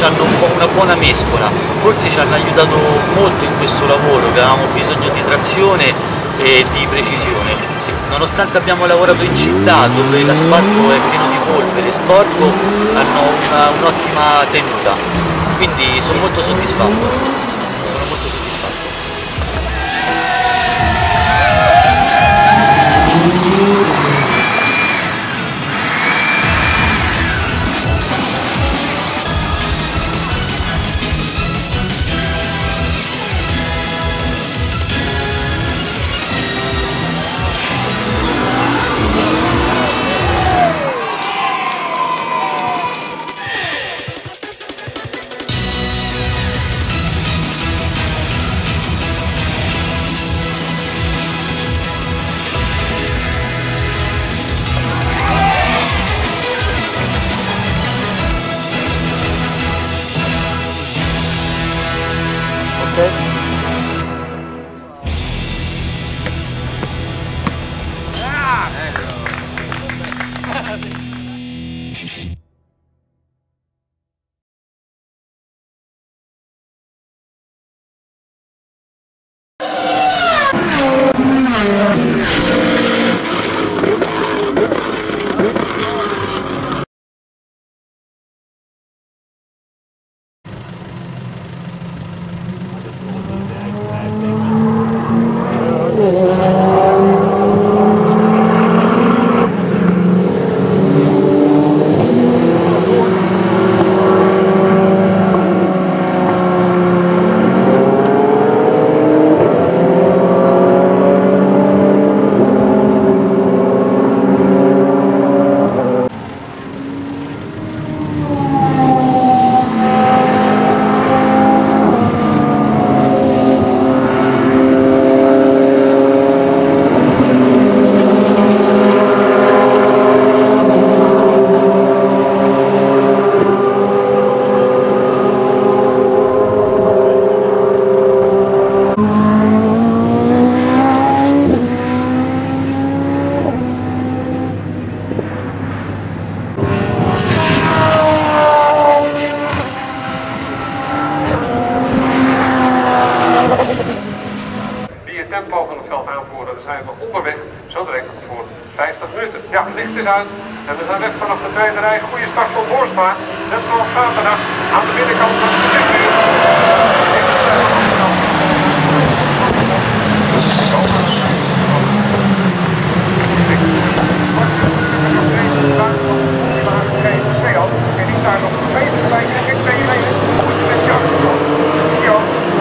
hanno un po' una buona mescola, forse ci hanno aiutato molto in questo lavoro, che avevamo bisogno di trazione e di precisione. Sì, nonostante abbiamo lavorato in città dove l'asfalto è pieno di polvere e sporco, hanno un'ottima tenuta, quindi sono molto soddisfatto. Sono molto soddisfatto. Ja, het licht is uit en we zijn weg vanaf de tweede rij. Goede start voor Boersma. Net zoals zaterdag aan de binnenkant van de tribune. En die staat nog beter gelijk in 2 leden. Met Jan. Jan.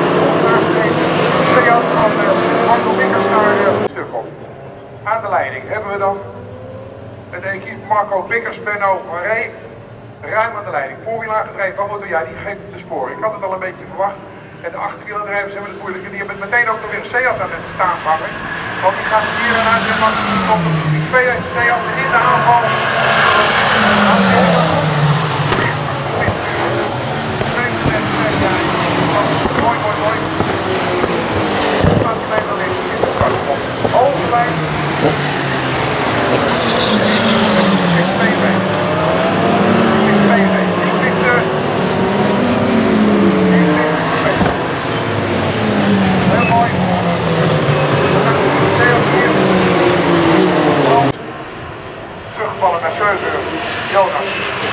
Jan van Marco Bikkers naar stuk op. Aan de leiding hebben we dan de equipe Marco Bikkers, Benno van Ree, ruim aan de leiding. Voorwiel aangedreven van motor, ja, die geeft het de spoor. Ik had het al een beetje verwacht. En de achterwielaandrijvers hebben het moeilijk. En die hebben meteen ook nog weer een Seat aan het staan vangen. Want die gaat hier en uit en maakt die twee Seat in de aanval. Mooi, mooi, mooi. Hoofdlijn. Heel mooi. Teruggevallen naar 7 Jonas.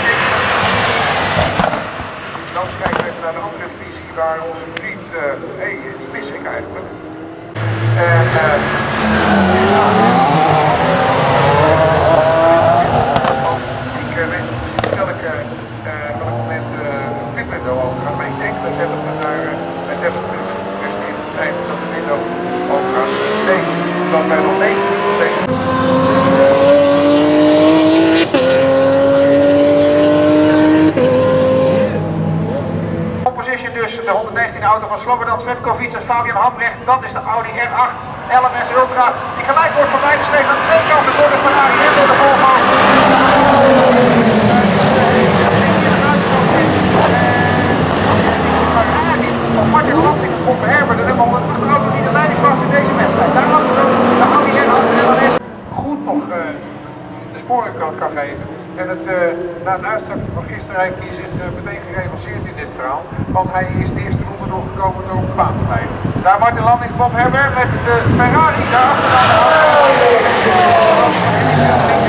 Dan kijken we even naar de andere visie waar onze vriend, die mis ik eigenlijk. En ik weet niet welk moment dit window overgaat, maar ik denk dat we met 30 minuten dus in de tijd dat de window overgaat. Ik denk dat wij nog 9 minuten tegen. Opposition dus de 119 auto van Slobodan Svetkovic en Fabian Hambrecht. Dat is de Audi R8 LMS Ultra. Die gelijk wordt voorbij gesleept aan de twee kanten door de Ferrari en door de Volvo. Van Martin Lansing op Herbert en helemaal een grote die de leiding was in deze wedstrijd. Daar hadden we de Audi R8 LMS goed nog de sporen kan geven. En het, na het uitstarten van gisteren heeft hij zich meteen gerevanceerd in dit centraal, want hij is de eerste ronde doorgekomen door op de baan te glijden. Daar wordt de landing Bob Herber met de Ferrari daar.